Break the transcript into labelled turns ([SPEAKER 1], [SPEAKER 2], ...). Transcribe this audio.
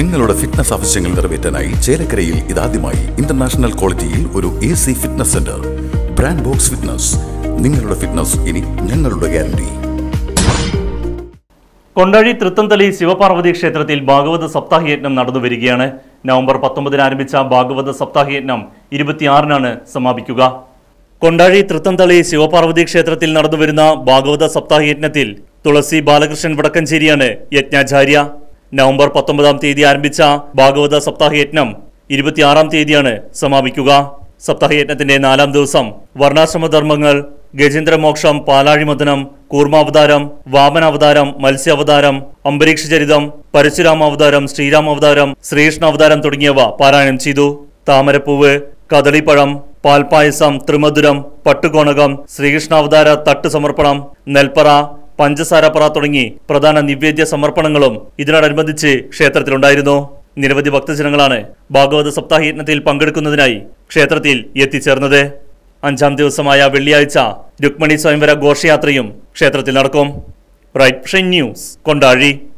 [SPEAKER 1] നിങ്ങളുടെ ഫിറ്റ്നസ് ആവശ്യങ്ങൾ നിറവേറ്റാനായി ചേലക്കരയിൽ ഇതാദ്യമായി ഇന്റർനാഷണൽ ക്വാളിറ്റിയിൽ ഒരു AC fitness centre. Brand box fitness. നിങ്ങളുടെ ഫിറ്റ്നസ് ഇനി ഞങ്ങളുടെ ഗ്യാരണ്ടി.
[SPEAKER 2] കൊണ്ടാഴി തൃത്തംതളി ശിവപാർവതി ക്ഷേത്രത്തിൽ ഭാഗവത സപ്താഹയജ്ഞം നടന്നുവരികയാണ്. നവംബർ 19 ആരംഭിച്ച ഭാഗവത സപ്താഹയജ്ഞം 26 സമാപിക്കുക. കൊണ്ടാഴി തൃത്തംതളി ശിവപാർവതി ക്ഷേത്രത്തിൽ നടന്നുവരുന്ന ഭാഗവത സപ്താഹയജ്ഞത്തിൽ തുളസി ബാലകൃഷ്ണൻ വടക്കഞ്ചേരിയാണ് യജ്ഞാചാര്യ. നവംബർ 19 ആരംഭിച്ച ഭാഗവത സപ്താഹയജ്ഞം 26 സമാപിക്കുക. സപ്താഹയജ്ഞത്തിന്റെ 4ാം ദിവസം വർണ്ണാശ്രമധർമ്മങ്ങൾ, ഗജേന്ദ്രമോക്ഷം, പാലാഴിമദനം, കൂർമാവതാരം, വാമനാവതാരം, മത്സ്യാവതാരം, അംബരീക്ഷചരിതം, പരശുരാമാവതാരം, ശ്രീരാമാവതാരം, ശ്രീകൃഷ്ണാവതാരം തുടങ്ങിയവ പാരായണം ചെയ്തു. താമരപ്പൂവ്, കദളിപ്പഴം, പാൽപായസം, ത്രിമധുരം, പട്ടുകോണകം, ശ്രീകൃഷ്ണാവതാര തട്ട് സമർപ്പണം, നെൽപ്പറ, പഞ്ചസാരപ്പറ തുടങ്ങി പ്രധാന നിവേദ്യ സമർപ്പണങ്ങളും ഇതിനോടനുബന്ധിച്ച് ക്ഷേത്രത്തിലുണ്ടായിരുന്നു. നിരവധി ഭക്തജനങ്ങളാണ് ഭാഗവത സപ്താഹയജ്ഞത്തിൽ പങ്കെടുക്കുന്നതിനായി ക്ഷേത്രത്തിൽ എത്തിച്ചേർന്നത്. 5ാം ദിവസമായ വെള്ളിയാഴ്ച രുക്മിണി സ്വയംവര ഘോഷയാത്രയും ക്ഷേത്രത്തിൽ നടക്കും. Right news, Kondazhy.